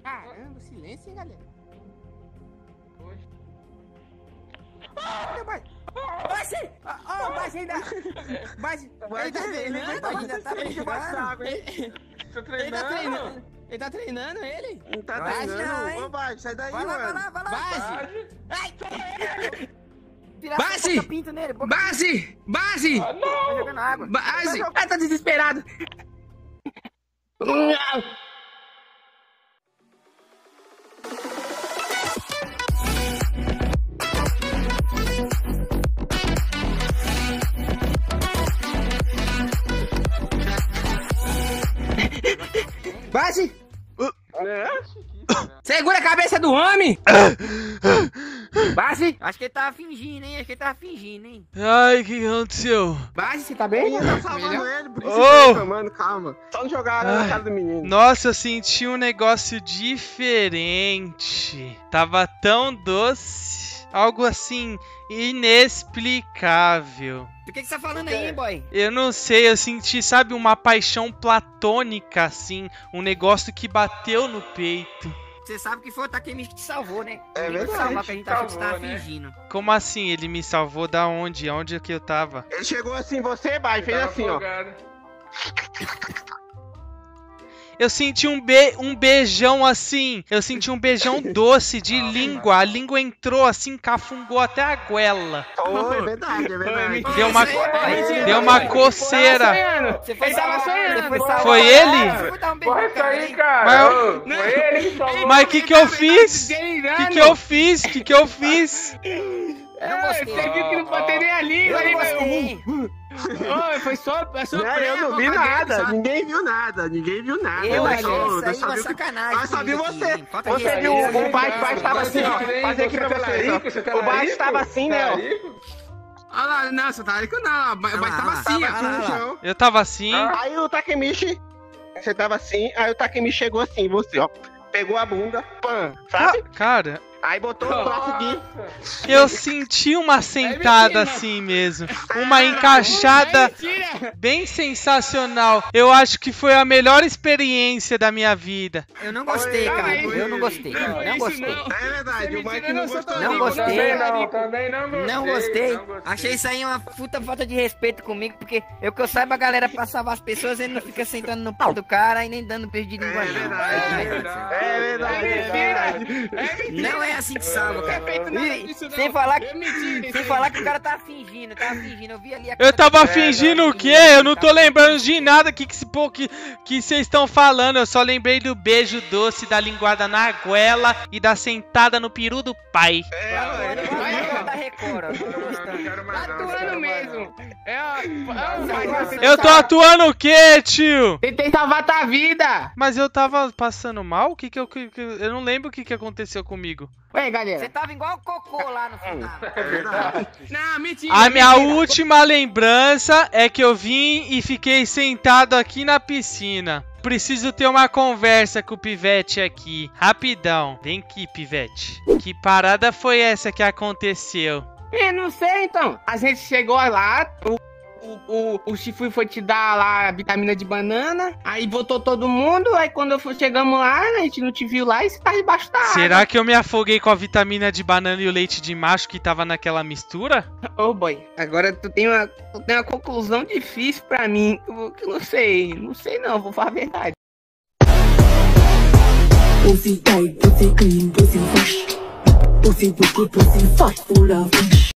Caramba, silêncio, hein, galera? Baixe! Ó, baixe ainda! Baixe! Ele tá treinando. Ele tá treinando, ele? Não tá treinando. Ô, Bate, sai daí, mano. Vai lá. Base! Ai! Base! Pinto nele, Base! Base! Tá jogando água. Base! Ah, tá desesperado! Base! Segura a cabeça do homem! Base! Acho que ele tava fingindo, hein? Ai, o que aconteceu? Base, você tá bem? Eu tô salvando ele, por isso Oh! que mano, calma. Só não jogar água na cara do menino. Nossa, eu senti um negócio diferente. Tava tão doce. Algo assim, inexplicável. Do que você tá falando aí, boy? Eu não sei, eu senti, sabe, uma paixão platônica, assim. Um negócio que bateu no peito. Você sabe que foi o Takemichi que te salvou, né? É Ele verdade. te salvou, que a gente achou que você tava Salvou, né? fingindo. Como assim? Ele me salvou da onde? Aonde é que eu tava? Ele chegou assim, você, Bate, fez assim, ó. Eu senti um beijão assim. Eu senti um beijão doce de língua. A língua entrou assim, cafungou até a goela. Oh, é verdade. Deu uma coceira. Você foi Ele tava salvar, sonhando. você salvar. Foi ele? Você foi dar um beijo Porra, no isso cara, aí, hein? cara! Mas Ô, foi ele que salvou. Mas o que eu fiz? Delirando. Que eu fiz? Que eu fiz? Não gostei. Você viu que não botei nem a língua Eu ali, não mas... gostei. Ô, foi só Não, eu não vi nada. Ninguém viu nada. Eu Nós achei só- isso nós aí só uma viu que- sacanagem. Nós só viu comigo você. aqui. Falta de Você viu respeito. o Bate tava assim, ó. Faz aqui pra você. O Bate tava assim, né, ó. Olha lá, não, você tá rico não. O Bate tava assim, Tava aqui ó. no chão. Eu tava assim. Aí o Takemichi, você tava assim, aí o Takemichi chegou assim, você, ó. Pegou a bunda, pã, sabe? Cara, Aí botou o braço aqui. eu senti uma sentada assim mesmo. Uma encaixada bem sensacional. Eu acho que foi a melhor experiência da minha vida. Eu não gostei, cara. Eu não gostei. Não gostei. É verdade, o Mike não gostou. Não gostei. Também não gostei. Não gostei. Achei isso aí uma puta falta de respeito comigo, porque eu que eu saiba, a galera pra salvar as pessoas, ele não fica sentando no pau do cara e nem dando beijo de língua. É não. verdade. É verdade. Não é assim que salva, cara. E disso, não. sem falar que, É mentira, sem isso falar aí. que o cara tava fingindo. Eu vi ali a Eu cara tava do cara. fingindo o quê? Eu não tô lembrando de nada que vocês estão falando. Eu só lembrei do beijo doce, da linguada na goela e da sentada no peru do pai. Da Record, ó. Não tô gostando. Tá atuando mesmo. Eu tô atuando o quê, tio? Tentei salvar tua vida. Mas eu tava passando mal? Eu não lembro o que aconteceu comigo. Ué, galera. Você tava igual o cocô lá no final. Não, mentira. A minha mentira. última lembrança é que eu vim e fiquei sentado aqui na piscina. Preciso ter uma conversa com o Pivete aqui. Rapidão. Vem aqui, Pivete. Que parada foi essa que aconteceu? Eu não sei, então. A gente chegou lá, o Chifui foi te dar lá a vitamina de banana, aí botou todo mundo, aí quando chegamos lá, a gente não te viu lá e você tá debaixo da água. Será que eu me afoguei com a vitamina de banana e o leite de macho que tava naquela mistura? Ô, boy, agora tu tem uma conclusão difícil pra mim, que eu não sei não, vou falar a verdade. Pussy tight, pussy clean, pussy fresh. Pussy wicked, pussy fat, full of fish.